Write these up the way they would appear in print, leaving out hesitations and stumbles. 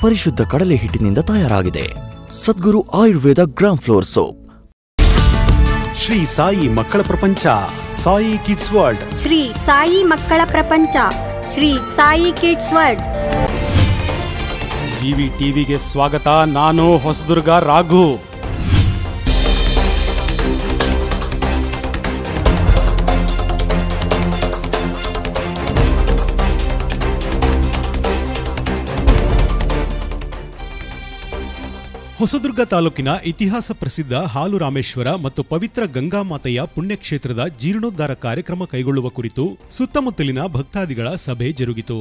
ಪರಿಶುದ್ಧ ಕಡಲೆ ಹಿಟ್ಟಿನಿಂದ ತಯಾರಾಗಿದೆ. Sadguru Ayurveda gram flour soap. Shri Sai ಮಕ್ಕಳ ಪ್ರಪಂಚ, ಸಾಯಿ ಕಿಡ್ಸ್ ವರ್ಲ್ಡ್. ಶ್ರೀ ಸಾಯಿ ಮಕ್ಕಳ ಪ್ರಪಂಚ, Shri Sai kids world. GV ಟಿವಿಗೆ ಸ್ವಾಗತ. ನಾನು ಹೊಸದುರ್ಗ ರಾಘು. ಹೊಸದುರ್ಗ ತಾಲೂಕಿನ ಇತಿಹಾಸ ಪ್ರಸಿದ್ಧ ಹಾಲು ರಾಮೇಶ್ವರ ಮತ್ತು ಪವಿತ್ರ ಗಂಗಾಮಾತೆಯ ಪುಣ್ಯಕ್ಷೇತ್ರದ ಜೀರ್ಣೋದ್ಧಾರ ಕಾರ್ಯಕ್ರಮ ಕೈಗೊಳ್ಳುವ ಕುರಿತು ಸುತ್ತಮುತ್ತಲಿನ ಭಕ್ತಾದಿಗಳ ಸಭೆ ಜರುಗಿತು.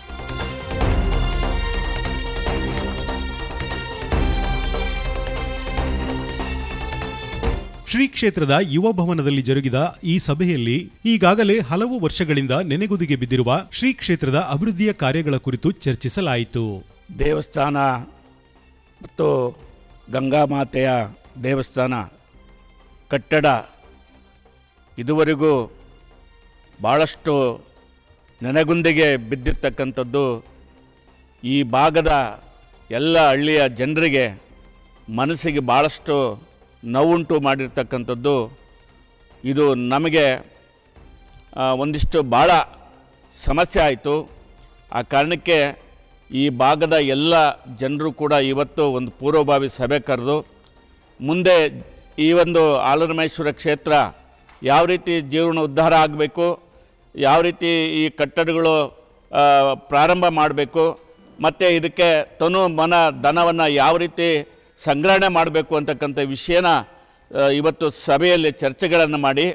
ಶ್ರೀ ಕ್ಷೇತ್ರದ ಯುವ ಭವನದಲ್ಲಿ ಜರುಗಿದ ಈ ಸಭೆಯಲ್ಲಿ ಈಗಾಗಲೇ ಹಲವು ವರ್ಷಗಳಿಂದ ನೆನೆಗುದಿಗೆ ಬಿದ್ದಿರುವ ಶ್ರೀ ಕ್ಷೇತ್ರದ ಅಭಿವೃದ್ಧಿಯ ಕಾರ್ಯಗಳ ಕುರಿತು ಚರ್ಚಿಸಲಾಯಿತು. ದೇವಸ್ಥಾನ ಮತ್ತು ಗಂಗಾಮಾತೆಯ ದೇವಸ್ಥಾನ ಕಟ್ಟಡ ಇದುವರೆಗೂ ಭಾಳಷ್ಟು ನೆನೆಗುಂದಿಗೆ ಬಿದ್ದಿರ್ತಕ್ಕಂಥದ್ದು ಈ ಭಾಗದ ಎಲ್ಲ ಹಳ್ಳಿಯ ಜನರಿಗೆ ಮನಸ್ಸಿಗೆ ಭಾಳಷ್ಟು ನೋವುಂಟು ಮಾಡಿರ್ತಕ್ಕಂಥದ್ದು. ಇದು ನಮಗೆ ಒಂದಿಷ್ಟು ಭಾಳ ಸಮಸ್ಯೆ ಆಯಿತು. ಆ ಕಾರಣಕ್ಕೆ ಈ ಭಾಗದ ಎಲ್ಲ ಜನರು ಕೂಡ ಇವತ್ತು ಒಂದು ಪೂರ್ವಭಾವಿ ಸಭೆ ಕರೆದು ಮುಂದೆ ಈ ಒಂದು ಹಾಲರಾಮೇಶ್ವರ ಕ್ಷೇತ್ರ ಯಾವ ರೀತಿ ಜೀವನ ಉದ್ಧಾರ ಆಗಬೇಕು, ಯಾವ ರೀತಿ ಈ ಕಟ್ಟಡಗಳು ಪ್ರಾರಂಭ ಮಾಡಬೇಕು, ಮತ್ತು ಇದಕ್ಕೆ ತನು ಮನ ಧನವನ್ನು ಯಾವ ರೀತಿ ಸಂಗ್ರಹಣೆ ಮಾಡಬೇಕು ಅಂತಕ್ಕಂಥ ವಿಷಯನ ಇವತ್ತು ಸಭೆಯಲ್ಲಿ ಚರ್ಚೆಗಳನ್ನು ಮಾಡಿ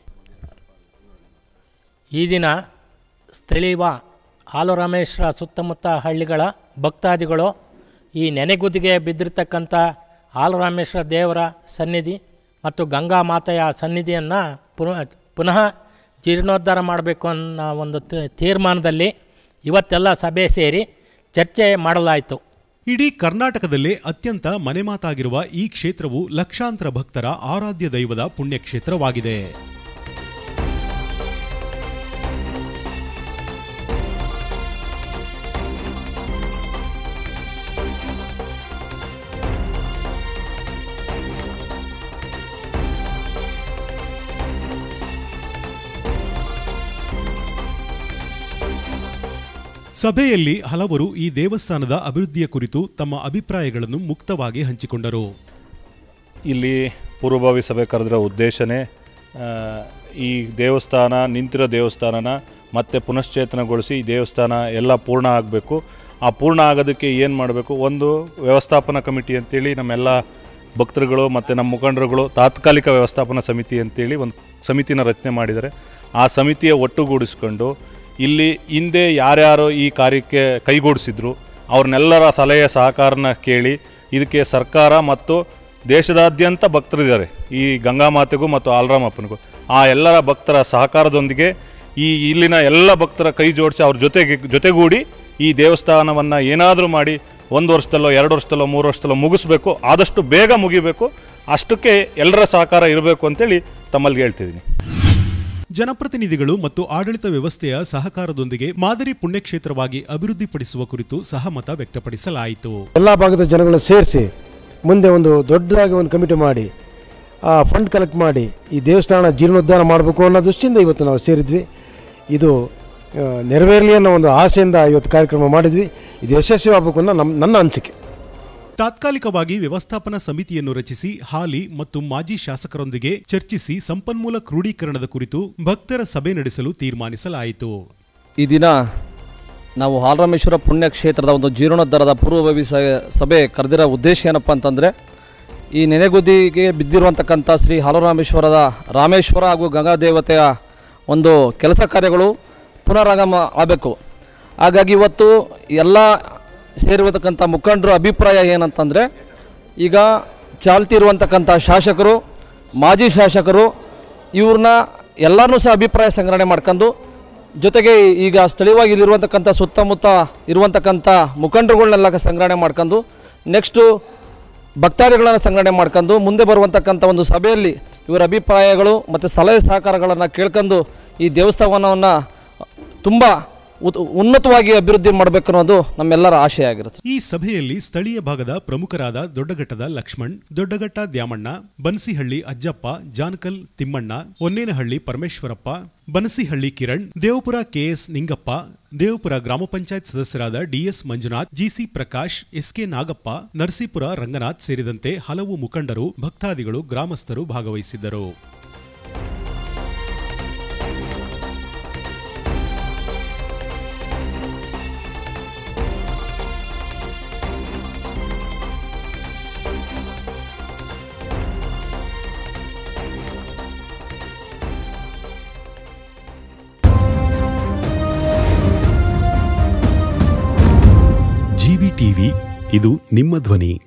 ಈ ದಿನ ಸ್ಥಳೀಯ ಹಾಲರಾಮೇಶ್ವರ ಸುತ್ತಮುತ್ತ ಹಳ್ಳಿಗಳ ಭಕ್ತಾದಿಗಳು ಈ ನೆನೆಗುದಿಗೆ ಬಿದ್ದಿರ್ತಕ್ಕಂಥ ಹಾಲರಾಮೇಶ್ವರ ದೇವರ ಸನ್ನಿಧಿ ಮತ್ತು ಗಂಗಾ ಮಾತೆಯ ಸನ್ನಿಧಿಯನ್ನು ಪುನಃ ಜೀರ್ಣೋದ್ಧಾರ ಮಾಡಬೇಕು ಅನ್ನೋ ಒಂದು ತೀರ್ಮಾನದಲ್ಲಿ ಇವತ್ತೆಲ್ಲ ಸಭೆ ಸೇರಿ ಚರ್ಚೆ ಮಾಡಲಾಯಿತು. ಇಡೀ ಕರ್ನಾಟಕದಲ್ಲೇ ಅತ್ಯಂತ ಮನೆಮಾತಾಗಿರುವ ಈ ಕ್ಷೇತ್ರವು ಲಕ್ಷಾಂತರ ಭಕ್ತರ ಆರಾಧ್ಯ ದೈವದ ಪುಣ್ಯಕ್ಷೇತ್ರವಾಗಿದೆ. ಸಭೆಯಲ್ಲಿ ಹಲವರು ಈ ದೇವಸ್ಥಾನದ ಅಭಿವೃದ್ಧಿಯ ಕುರಿತು ತಮ್ಮ ಅಭಿಪ್ರಾಯಗಳನ್ನು ಮುಕ್ತವಾಗಿ ಹಂಚಿಕೊಂಡರು. ಇಲ್ಲಿ ಪೂರ್ವಭಾವಿ ಸಭೆ ಕರೆದಿರೋ ಉದ್ದೇಶನೇ ಈ ದೇವಸ್ಥಾನ ನಿಂತಿರೋ ದೇವಸ್ಥಾನನ ಮತ್ತೆ ಪುನಶ್ಚೇತನಗೊಳಿಸಿ ಈ ದೇವಸ್ಥಾನ ಎಲ್ಲ ಪೂರ್ಣ ಆಗಬೇಕು. ಆ ಪೂರ್ಣ ಆಗೋದಕ್ಕೆ ಏನು ಮಾಡಬೇಕು, ಒಂದು ವ್ಯವಸ್ಥಾಪನಾ ಕಮಿಟಿ ಅಂತೇಳಿ ನಮ್ಮೆಲ್ಲ ಭಕ್ತರುಗಳು ಮತ್ತು ನಮ್ಮ ಮುಖಂಡರುಗಳು ತಾತ್ಕಾಲಿಕ ವ್ಯವಸ್ಥಾಪನಾ ಸಮಿತಿ ಅಂತೇಳಿ ಒಂದು ಸಮಿತಿನ ರಚನೆ ಮಾಡಿದ್ದಾರೆ. ಆ ಸಮಿತಿಯ ಒಟ್ಟುಗೂಡಿಸ್ಕೊಂಡು ಇಲ್ಲಿ ಹಿಂದೆ ಯಾರ್ಯಾರು ಈ ಕಾರ್ಯಕ್ಕೆ ಕೈಗೂಡಿಸಿದ್ರು ಅವ್ರನ್ನೆಲ್ಲರ ಸಲಹೆ ಸಹಕಾರನ ಕೇಳಿ ಇದಕ್ಕೆ ಸರ್ಕಾರ ಮತ್ತು ದೇಶದಾದ್ಯಂತ ಭಕ್ತರಿದ್ದಾರೆ ಈ ಗಂಗಾಮಾತೆಗೂ ಮತ್ತು ಆಲರಾಮಪ್ಪನಿಗೂ. ಆ ಎಲ್ಲರ ಭಕ್ತರ ಸಹಕಾರದೊಂದಿಗೆ ಇಲ್ಲಿನ ಎಲ್ಲ ಭಕ್ತರ ಕೈ ಜೋಡಿಸಿ ಅವ್ರ ಜೊತೆಗೂಡಿ ಈ ದೇವಸ್ಥಾನವನ್ನು ಏನಾದರೂ ಮಾಡಿ 1 ವರ್ಷದಲ್ಲೋ 2 ವರ್ಷದಲ್ಲೋ 3 ವರ್ಷದಲ್ಲೋ ಮುಗಿಸ್ಬೇಕು, ಆದಷ್ಟು ಬೇಗ ಮುಗಿಬೇಕು. ಅಷ್ಟಕ್ಕೆ ಎಲ್ಲರ ಸಹಕಾರ ಇರಬೇಕು ಅಂತೇಳಿ ತಮ್ಮಲ್ಲಿ ಹೇಳ್ತಿದ್ದೀನಿ. ಜನಪ್ರತಿನಿಧಿಗಳು ಮತ್ತು ಆಡಳಿತ ವ್ಯವಸ್ಥೆಯ ಸಹಕಾರದೊಂದಿಗೆ ಮಾದರಿ ಪುಣ್ಯಕ್ಷೇತ್ರವಾಗಿ ಅಭಿವೃದ್ಧಿಪಡಿಸುವ ಕುರಿತು ಸಹಮತ ವ್ಯಕ್ತಪಡಿಸಲಾಯಿತು. ಎಲ್ಲ ಭಾಗದ ಜನಗಳನ್ನ ಸೇರಿಸಿ ಮುಂದೆ ಒಂದು ದೊಡ್ಡದಾಗಿ ಒಂದು ಕಮಿಟಿ ಮಾಡಿ ಫಂಡ್ ಕಲೆಕ್ಟ್ ಮಾಡಿ ಈ ದೇವಸ್ಥಾನ ಜೀರ್ಣೋದ್ಧಾರ ಮಾಡಬೇಕು ಅನ್ನೋ ದೃಷ್ಟಿಯಿಂದ ಇವತ್ತು ನಾವು ಸೇರಿದ್ವಿ. ಇದು ನೆರವೇರಲಿ ಅನ್ನೋ ಒಂದು ಆಸೆಯಿಂದ ಇವತ್ತು ಕಾರ್ಯಕ್ರಮ ಮಾಡಿದ್ವಿ. ಇದು ಯಶಸ್ವಿ ಆಗಬೇಕು ಅನ್ನೋ ನನ್ನ ಅನಿಸಿಕೆ. ತಾತ್ಕಾಲಿಕವಾಗಿ ವ್ಯವಸ್ಥಾಪನಾ ಸಮಿತಿಯನ್ನು ರಚಿಸಿ ಹಾಲಿ ಮತ್ತು ಮಾಜಿ ಶಾಸಕರೊಂದಿಗೆ ಚರ್ಚಿಸಿ ಸಂಪನ್ಮೂಲ ಕ್ರೋಢೀಕರಣದ ಕುರಿತು ಭಕ್ತರ ಸಭೆ ನಡೆಸಲು ತೀರ್ಮಾನಿಸಲಾಯಿತು. ಈ ದಿನ ನಾವು ಹಾಲರಾಮೇಶ್ವರ ಪುಣ್ಯಕ್ಷೇತ್ರದ ಒಂದು ಜೀರ್ಣೋದ್ಧಾರದ ಪೂರ್ವಭಾವಿ ಸಭೆ ಕರೆದಿರೋ ಉದ್ದೇಶ ಏನಪ್ಪ ಅಂತಂದರೆ, ಈ ನೆನೆಗುದಿಗೆ ಬಿದ್ದಿರುವಂತಕ್ಕಂಥ ಶ್ರೀ ಹಾಲರಾಮೇಶ್ವರದ ರಾಮೇಶ್ವರ ಹಾಗೂ ಗಂಗಾದೇವತೆಯ ಒಂದು ಕೆಲಸ ಕಾರ್ಯಗಳು ಪುನರಾಗಮ ಆಗಬೇಕು. ಹಾಗಾಗಿ ಇವತ್ತು ಎಲ್ಲ ಸೇರಿರತಕ್ಕಂಥ ಮುಖಂಡರ ಅಭಿಪ್ರಾಯ ಏನಂತಂದರೆ, ಈಗ ಚಾಲ್ತಿ ಇರುವಂತಕ್ಕಂಥ ಶಾಸಕರು, ಮಾಜಿ ಶಾಸಕರು ಇವ್ರನ್ನ ಎಲ್ಲರನ್ನೂ ಸಹ ಅಭಿಪ್ರಾಯ ಸಂಗ್ರಹಣೆ ಮಾಡ್ಕೊಂಡು, ಜೊತೆಗೆ ಈಗ ಸ್ಥಳೀಯವಾಗಿ ಇಲ್ಲಿರುವಂತಕ್ಕಂಥ ಸುತ್ತಮುತ್ತ ಇರುವಂತಕ್ಕಂಥ ಮುಖಂಡರುಗಳನ್ನೆಲ್ಲ ಸಂಗ್ರಹಣೆ ಮಾಡ್ಕೊಂಡು, ನೆಕ್ಸ್ಟು ಭಕ್ತಾದಿಗಳನ್ನು ಸಂಗ್ರಹಣೆ ಮಾಡ್ಕೊಂಡು, ಮುಂದೆ ಬರುವಂತಕ್ಕಂಥ ಒಂದು ಸಭೆಯಲ್ಲಿ ಇವರ ಅಭಿಪ್ರಾಯಗಳು ಮತ್ತು ಸಲಹೆ ಸಹಕಾರಗಳನ್ನು ಕೇಳ್ಕೊಂಡು ಈ ದೇವಸ್ಥಾನವನ್ನು ತುಂಬ ಉನ್ನತವಾಗಿ ಅಭಿವೃದ್ಧಿ ಮಾಡಬೇಕನ್ನೋದು ನಮ್ಮೆಲ್ಲರ ಆಶಯ ಆಗಿರುತ್ತೆ. ಈ ಸಭೆಯಲ್ಲಿ ಸ್ಥಳೀಯ ಭಾಗದ ಪ್ರಮುಖರಾದ ದೊಡ್ಡಘಟ್ಟದ ಲಕ್ಷ್ಮಣ್, ದೊಡ್ಡಘಟ್ಟ ದ್ಯಾಮಣ್ಣ, ಬನಸಿಹಳ್ಳಿ ಅಜ್ಜಪ್ಪ, ಜಾನಕಲ್ ತಿಮ್ಮಣ್ಣ, ಒನ್ನೇನಹಳ್ಳಿ ಪರಮೇಶ್ವರಪ್ಪ, ಬನಸಿಹಳ್ಳಿ ಕಿರಣ್, ದೇವಪುರ ಕೆಎಸ್ ನಿಂಗಪ್ಪ, ದೇವಪುರ ಗ್ರಾಮ ಪಂಚಾಯತ್ ಸದಸ್ಯರಾದ DS Manjunath, GC Prakash, SK Nagappa, Narasipura Ranganath ಸೇರಿದಂತೆ ಹಲವು ಮುಖಂಡರು, ಭಕ್ತಾದಿಗಳು, ಗ್ರಾಮಸ್ಥರು ಭಾಗವಹಿಸಿದ್ದರು. ಜಿವಿ ಟಿವಿ, ಇದು ನಿಮ್ಮ ಧ್ವನಿ.